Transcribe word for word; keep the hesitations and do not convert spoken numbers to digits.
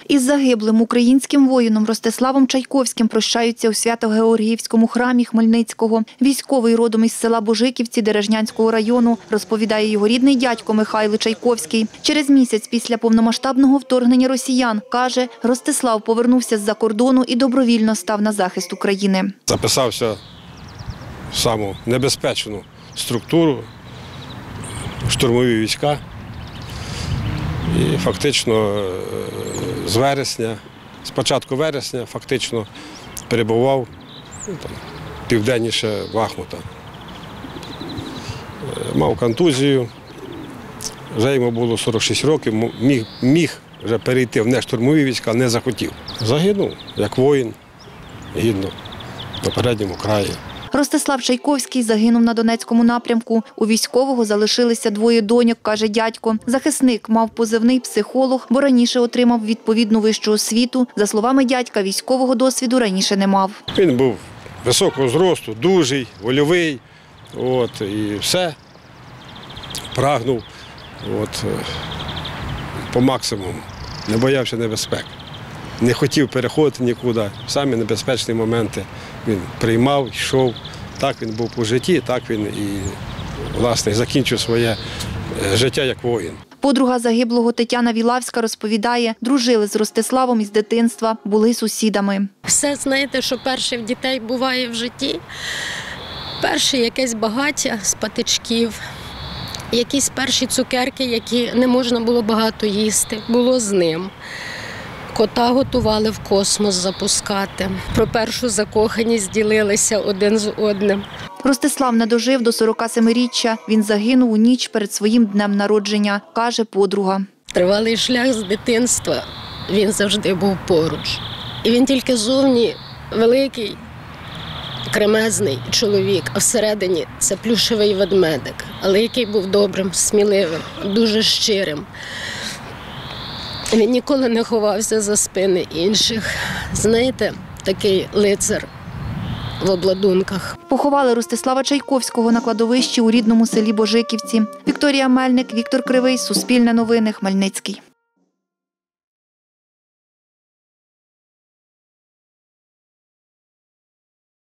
Із загиблим українським воїном Ростиславом Чайковським прощаються у Свято-Георгіївському храмі Хмельницького. Військовий родом із села Божиківці Дережнянського району, розповідає його рідний дядько Михайло Чайковський. Через місяць після повномасштабного вторгнення росіян, каже, Ростислав повернувся з-за кордону і добровільно став на захист України. Записався в саму небезпечну структуру, штурмові війська. І фактично з вересня, з початку вересня фактично перебував ну, там, південніше Бахмута. Мав контузію, вже йому було сорок шість років, міг, міг вже перейти в нештурмові війська, не захотів. Загинув, як воїн, гідно, на передньому краї. Ростислав Чайковський загинув на Донецькому напрямку. У військового залишилися двоє доньок, каже дядько. Захисник мав позивний психолог, бо раніше отримав відповідну вищу освіту. За словами дядька, військового досвіду раніше не мав. Він був високого зросту, дужий, вольовий, от, і все. Прагнув от, по максимуму, не боявся небезпек. Не хотів переходити нікуди. Самі небезпечні моменти він приймав, йшов. Так він був по житті, так він і, власне, закінчив своє життя як воїн. Подруга загиблого Тетяна Вілавська розповідає, дружили з Ростиславом із дитинства, були сусідами. Все, знаєте, що перше в дітей буває в житті. Перше якесь багаття з патичків, якісь перші цукерки, які не можна було багато їсти, було з ним. Кота готували в космос запускати. Про першу закоханість ділилися один з одним. Ростислав не дожив до сорокасемиріччя. Він загинув у ніч перед своїм днем народження, каже подруга. Тривалий шлях з дитинства, він завжди був поруч. І він тільки зовні великий, кремезний чоловік, а всередині це плюшевий ведмедик. Але який був добрим, сміливим, дуже щирим. Він ніколи не ховався за спини інших. Знаєте, такий лицар в обладунках. Поховали Ростислава Чайковського на кладовищі у рідному селі Божиківці. Вікторія Мельник, Віктор Кривий, Суспільне новини, Хмельницький.